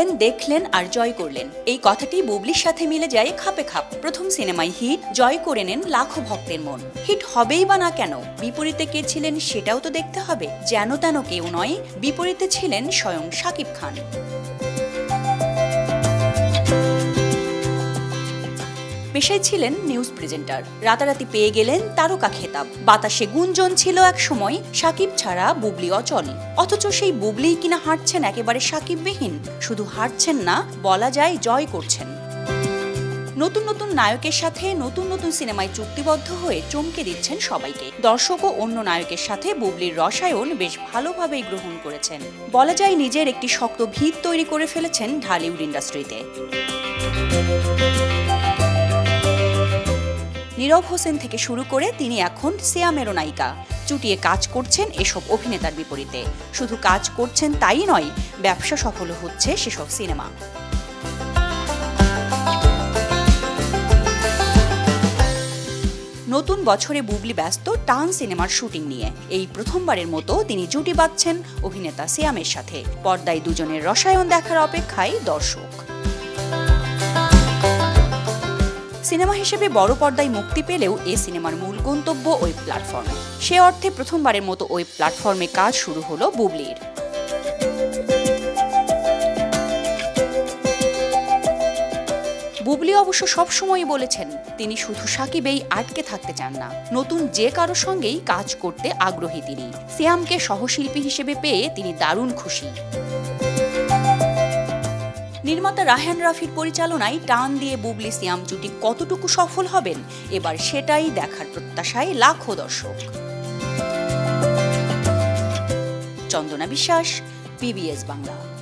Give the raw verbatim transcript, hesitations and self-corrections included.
এলেন, দেখলেন আর জয় করলেন, এই কথাটি বুবলির সাথে মিলে যায় খাপে খাপ। প্রথম সিনেমায় হিট, জয় করে নেন লাখো ভক্তের মন। হিট হবেই বা না কেন, বিপরীতে কে ছিলেন সেটাও তো দেখতে হবে। যেন তেন কেউ নয়, বিপরীতে ছিলেন স্বয়ং শাকিব খান। পেশায় ছিলেন নিউজ প্রেজেন্টার, রাতারাতি পেয়ে গেলেন তারকা খেতাব। বাতাসে গুঞ্জন ছিল এক সময় শাকিব ছাড়া বুবলি অচল, অথচ সেই বুবলি কিনা হাঁটছেন একেবারে শাকিববিহীন। শুধু হাঁটছেন না, বলা যায় জয় করছেন। নতুন নতুন নায়কের সাথে নতুন নতুন সিনেমায় চুক্তিবদ্ধ হয়ে চমকে দিচ্ছেন সবাইকে। দর্শকও অন্য নায়কের সাথে বুবলির রসায়ন বেশ ভালোভাবেই গ্রহণ করেছেন। বলা যায় নিজের একটি শক্ত ভিত তৈরি করে ফেলেছেন ঢালিউড ইন্ডাস্ট্রিতে। নীরব হোসেন থেকে শুরু করে তিনি এখন সিয়ামেরও নায়িকা। চুটিয়ে কাজ করছেন এসব অভিনেতার বিপরীতে। শুধু কাজ করছেন তাই নয়, ব্যবসা সফল হচ্ছে সেসব সিনেমা। নতুন বছরে বুবলি ব্যস্ত টান সিনেমার শুটিং নিয়ে। এই প্রথমবারের মতো তিনি জুটি বাঁধছেন অভিনেতা সিয়ামের সাথে। পর্দায় দুজনের রসায়ন দেখার অপেক্ষায় দর্শক। সিনেমা হিসেবে বড় পর্দায় মুক্তি পেলেও এ সিনেমার মূল গন্তব্য ওয়েব প্ল্যাটফর্মে। সে অর্থে প্রথমবারের মতো ওয়েব প্ল্যাটফর্মে কাজ শুরু হলো বুবলির। বুবলি অবশ্য সবসময়ই বলেছেন তিনি শুধু শাকিবেই আটকে থাকতে চান না, নতুন যে কারো সঙ্গেই কাজ করতে আগ্রহী তিনি। সিয়ামকে সহশিল্পী হিসেবে পেয়ে তিনি দারুণ খুশি। নির্মাতা রায়হান রাফির পরিচালনায় টান দিয়ে বুবলি সিয়াম জুটি কতটুকু সফল হবেন, এবার সেটাই দেখার প্রত্যাশায় লাখো দর্শক। চন্দনা বিশ্বাস, পিবিএস বাংলা।